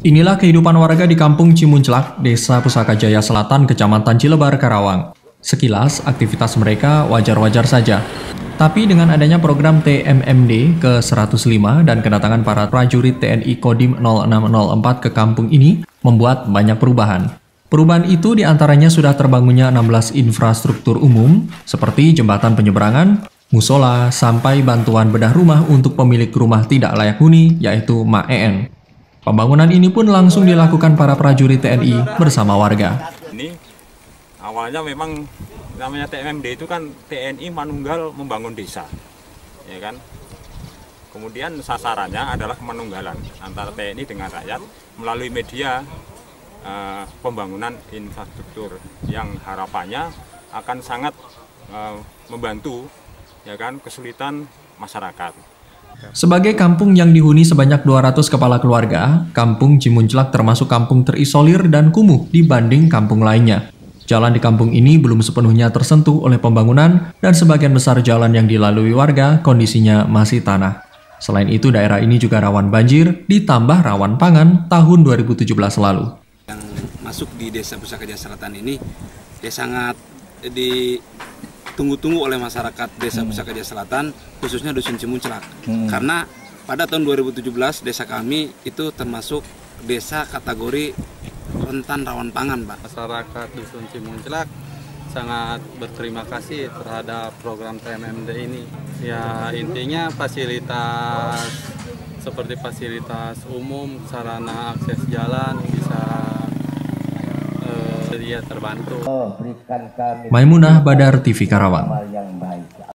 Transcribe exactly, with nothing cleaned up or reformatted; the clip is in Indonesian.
Inilah kehidupan warga di Kampung Cimunclak, Desa Pusaka Jaya Selatan, Kecamatan Cilebar, Karawang. Sekilas, aktivitas mereka wajar-wajar saja. Tapi dengan adanya program T M M D ke seratus lima dan kedatangan para prajurit T N I Kodim nol enam nol empat ke kampung ini membuat banyak perubahan. Perubahan itu diantaranya sudah terbangunnya enam belas infrastruktur umum seperti jembatan penyeberangan, musola, sampai bantuan bedah rumah untuk pemilik rumah tidak layak huni yaitu M A E N. Pembangunan ini pun langsung dilakukan para prajurit T N I bersama warga. Ini awalnya memang namanya T M M D itu kan T N I manunggal membangun desa, ya kan. Kemudian sasarannya adalah manunggalan antara T N I dengan rakyat melalui media eh, pembangunan infrastruktur yang harapannya akan sangat eh, membantu, ya kan, kesulitan masyarakat. Sebagai kampung yang dihuni sebanyak dua ratus kepala keluarga, Kampung Cimunclak termasuk kampung terisolir dan kumuh dibanding kampung lainnya. Jalan di kampung ini belum sepenuhnya tersentuh oleh pembangunan dan sebagian besar jalan yang dilalui warga kondisinya masih tanah. Selain itu, daerah ini juga rawan banjir ditambah rawan pangan tahun dua ribu tujuh belas lalu. Yang masuk di Desa Pusaka Jaya Selatan ini dia sangat di tunggu-tunggu oleh masyarakat Desa Pusaka Jaya Selatan, khususnya Dusun Cimunclak. Hmm. Karena pada tahun dua ribu tujuh belas desa kami itu termasuk desa kategori rentan rawan pangan, Pak. Masyarakat Dusun Cimunclak sangat berterima kasih terhadap program T M M D ini. Ya, intinya fasilitas seperti fasilitas umum, sarana akses jalan bisa dia terbantu. Maimunah Badar, T V Karawang.